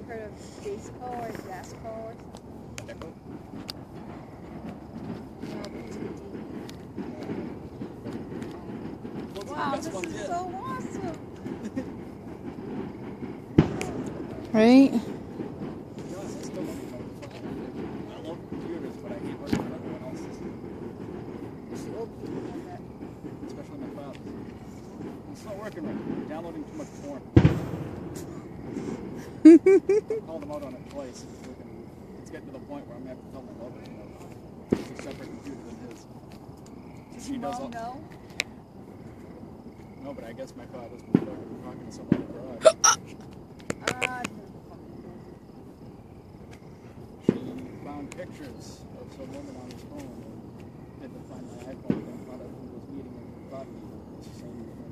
heard of Jaceco or Jasco or something? Echo? No, but it's with D. What's Wow, the best this one is yet? so awesome. Right? To be honest, I still don't even know what the fuck I'm doing. I love computers, but I hate working with everyone else's. It's the old people like that. Especially my father's. It's not working right. I'm downloading too much porn. I called him out on it twice. It's getting to the point where I'm going to have to tell my mother, you know, it's a separate computer than his. Does She your does mom know? No, but I guess my father's been talking to someone abroad. She found pictures of some woman on his phone and had to find my iPhone and found out who was meeting and thought he was saying